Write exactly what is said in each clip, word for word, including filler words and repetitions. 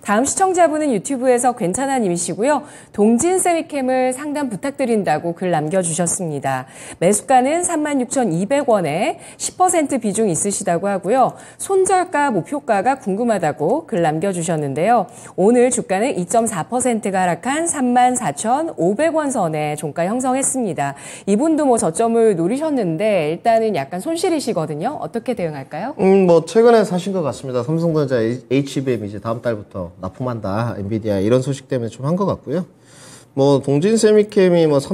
다음 시청자분은 유튜브에서 괜찮아님이시고요. 동진 세미캠을 상담 부탁드린다고 글 남겨주셨습니다. 매수가는 삼만 육천이백 원에 십 퍼센트 비중 있으시다고 하고요. 손절가, 목표가가 궁금하다고 글 남겨주셨는데요. 오늘 주가는 이 점 사 퍼센트가 하락한 삼만 사천오백 원 선에 종가 형성했습니다. 이분도 뭐 저점을 노리셨는데 일단은 약간 손실이시거든요. 어떻게 대응할까요? 음, 뭐 최근에 사신 것 같습니다. 삼성전자 에이치비엠 이제 다음 달부터 납품한다, 엔비디아 이런 소식 때문에 좀 한 것 같고요. 뭐 동진세미캠이 뭐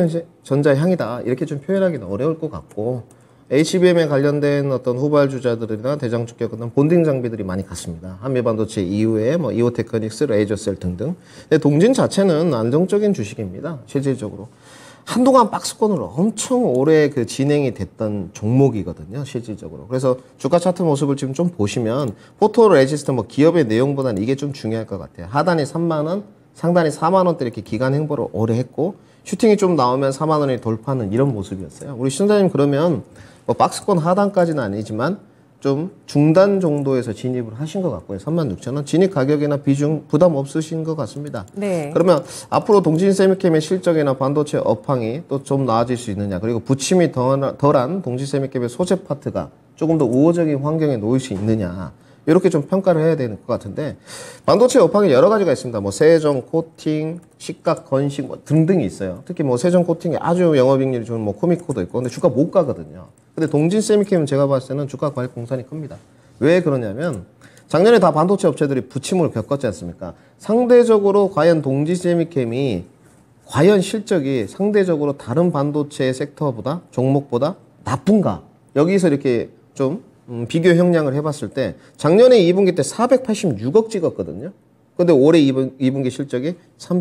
삼성전자 향이다 이렇게 좀 표현하기는 어려울 것 같고, 에이치비엠에 관련된 어떤 후발주자들이나 대장주격 같은 본딩 장비들이 많이 갔습니다. 한미반도체 이후에 뭐 이오테크닉스, 레이저셀 등등. 근데 동진 자체는 안정적인 주식입니다. 실질적으로 한동안 박스권으로 엄청 오래 그 진행이 됐던 종목이거든요, 실질적으로. 그래서 주가 차트 모습을 지금 좀 보시면 포토 레지스트 뭐 기업의 내용보다는 이게 좀 중요할 것 같아요. 하단이 삼만 원, 상단이 사만 원대 이렇게 기간 행보를 오래 했고, 슈팅이 좀 나오면 사만 원이 돌파하는 이런 모습이었어요. 우리 시청자님 그러면 뭐 박스권 하단까지는 아니지만 좀 중단 정도에서 진입을 하신 것 같고요. 삼만 육천 원. 진입 가격이나 비중 부담 없으신 것 같습니다. 네. 그러면 앞으로 동진세미캠의 실적이나 반도체 업황이 또 좀 나아질 수 있느냐, 그리고 부침이 덜한 동진세미캠의 소재 파트가 조금 더 우호적인 환경에 놓일 수 있느냐, 이렇게 좀 평가를 해야 되는 것 같은데, 반도체 업황이 여러 가지가 있습니다. 뭐 세정, 코팅, 식각, 건식 뭐 등등이 있어요. 특히 뭐 세정 코팅이 아주 영업이익률이 좋은 뭐 코미코도 있고, 근데 주가 못 가거든요. 근데 동진세미캠은 제가 봤을 때는 주가 과열 공산이 큽니다. 왜 그러냐면 작년에 다 반도체 업체들이 부침을 겪었지 않습니까? 상대적으로 과연 동진세미캠이 과연 실적이 상대적으로 다른 반도체 섹터보다, 종목보다 나쁜가? 여기서 이렇게 좀 음, 비교 형량을 해봤을 때 작년에 이 분기 때 사백팔십육억 찍었거든요. 근데 올해 이 분기 실적이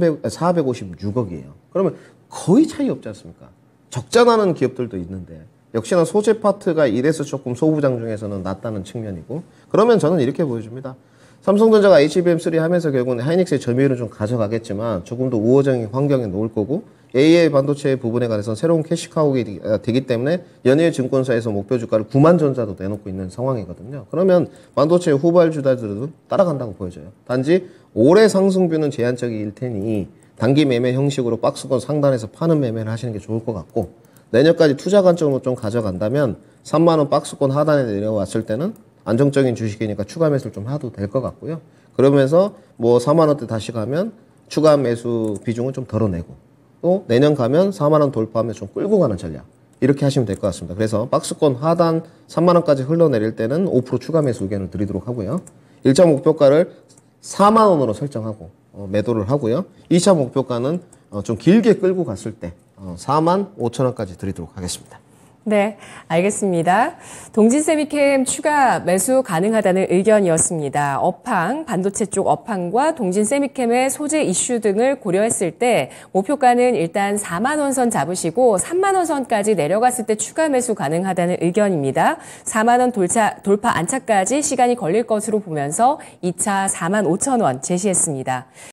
사백오십육억이에요. 그러면 거의 차이 없지 않습니까? 적자 나는 기업들도 있는데, 역시나 소재 파트가 이래서 조금 소부장 중에서는 낮다는 측면이고, 그러면 저는 이렇게 보여줍니다. 삼성전자가 에이치비엠 쓰리 하면서 결국은 하이닉스의 점유율은 좀 가져가겠지만 조금 더 우호적인 환경에 놓을 거고, 에이아이 반도체 부분에 관해서는 새로운 캐시카우가 되기 때문에 연일 증권사에서 목표 주가를 구만 전자도 내놓고 있는 상황이거든요. 그러면 반도체 후발주자들은 따라간다고 보여져요. 단지 올해 상승뷰는 제한적일 테니 단기 매매 형식으로 박스권 상단에서 파는 매매를 하시는 게 좋을 것 같고, 내년까지 투자 관점으로 좀 가져간다면 삼만 원 박스권 하단에 내려왔을 때는 안정적인 주식이니까 추가 매수를 좀 해도 될 것 같고요. 그러면서 뭐 사만 원대 다시 가면 추가 매수 비중을 좀 덜어내고, 또 내년 가면 사만 원 돌파하면 좀 끌고 가는 전략, 이렇게 하시면 될 것 같습니다. 그래서 박스권 하단 삼만 원까지 흘러내릴 때는 오 퍼센트 추가 매수 의견을 드리도록 하고요. 일 차 목표가를 사만 원으로 설정하고 어, 매도를 하고요. 이 차 목표가는 어, 좀 길게 끌고 갔을 때 어, 사만 오천 원까지 드리도록 하겠습니다. 네, 알겠습니다. 동진세미캠 추가 매수 가능하다는 의견이었습니다. 업황, 반도체 쪽 업황과 동진세미캠의 소재 이슈 등을 고려했을 때 목표가는 일단 사만 원 선 잡으시고 삼만 원 선까지 내려갔을 때 추가 매수 가능하다는 의견입니다. 사만 원 돌차, 돌파 안착까지 시간이 걸릴 것으로 보면서 이 차 사만 오천 원 제시했습니다.